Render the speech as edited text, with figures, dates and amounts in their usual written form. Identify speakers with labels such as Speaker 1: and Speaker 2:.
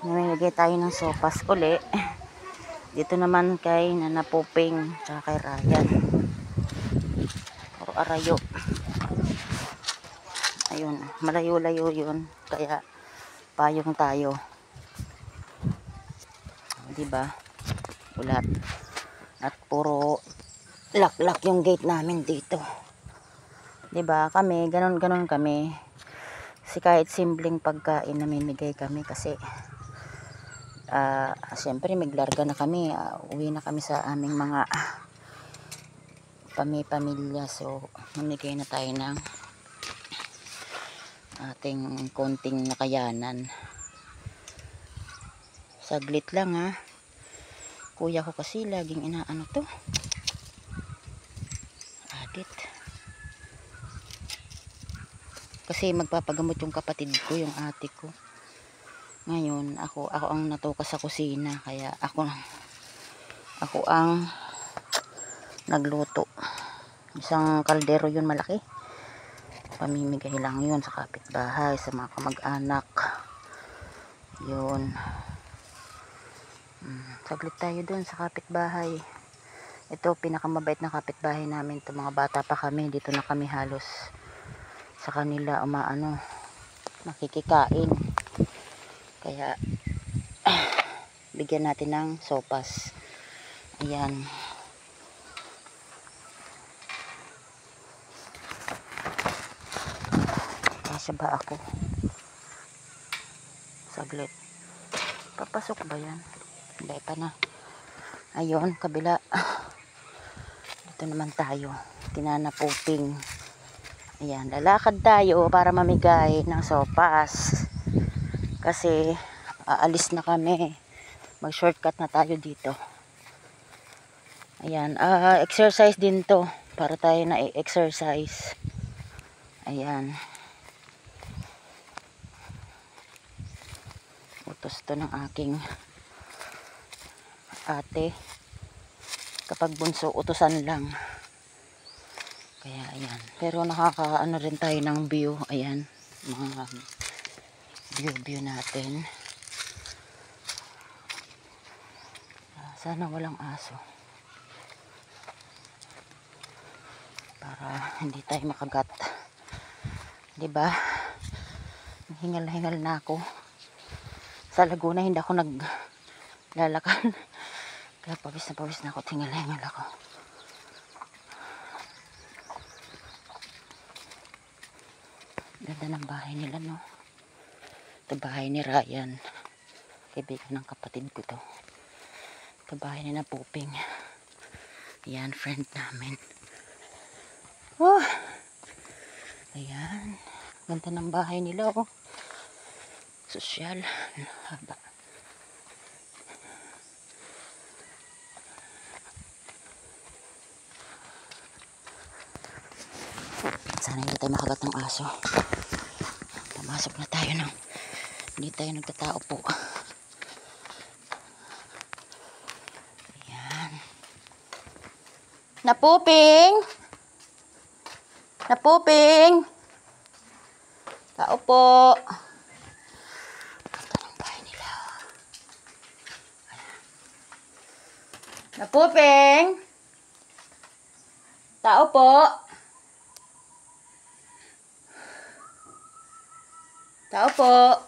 Speaker 1: Namimigay tayo ng sopas uli. Dito naman kay Nanapuping tsaka kay Ryan. Puro arayo. Ayun, malayo-layo yun. Kaya payong tayo. Diba? Ulat. At puro lock yung gate namin dito. Diba? Kami, ganon-ganon kami. Kasi kahit simpleng pagkain namimigay kami kasi siyempre maglarga na kami, uwi na kami sa aming mga pamilya, so mamigay na tayo ng ating konting nakayanan. Saglit lang ha, kuya ko kasi laging inaano to, adit, kasi magpapagamot yung kapatid ko, yung ate ko. Ngayon, ako ang natukas sa kusina, kaya ako ang nagluto. Isang kaldero yun malaki. Pamimigay lang yun sa kapitbahay, sa mga kamag-anak. Yun. Saglit tayo dun sa kapitbahay. Ito, pinakamabait na kapitbahay namin. Ito, mga bata pa kami. Dito na kami halos sa kanila nakikikain. Kaya bigyan natin ng sopas. Ayan. Kasya ba ako? Saglit. Papasok ba yan? Hindi pa na. Ayun, kabila. Dito naman tayo. Nanapuping. Ayan, lalakad tayo para mamigay ng sopas. Kasi aalis na kami. Mag-shortcut na tayo dito. Ayan, exercise din to. Para tayo na i-exercise. Ayan. Utos to ng aking ate. Kapag bunso, utusan lang. Kaya ayan. Pero nakakaano rin tayo ng view. Ayan. Mga view natin. Sana walang aso. Para hindi tayo makagat. Diba? Hingal na ako. Sa Laguna hindi ako naglalakad. Kaya pawis na ako. Hingal ako. Ganda ng bahay nila, no? Ito bahay ni Ryan. Kaibigan ng kapatid ko to. Ito bahay ni Nanapuping. Ayan, friend namin. Oh! Ayan. Ganda ng bahay nila, oh. Sosyal. Haba. Sana hindi tayo makagat ng aso. Pumasok na tayo ng hindi tayo nagtatao po. Ayan. Napuping! Napuping! Tao po! Ganda ng bahay nila. Napuping! Tao po! Tao po!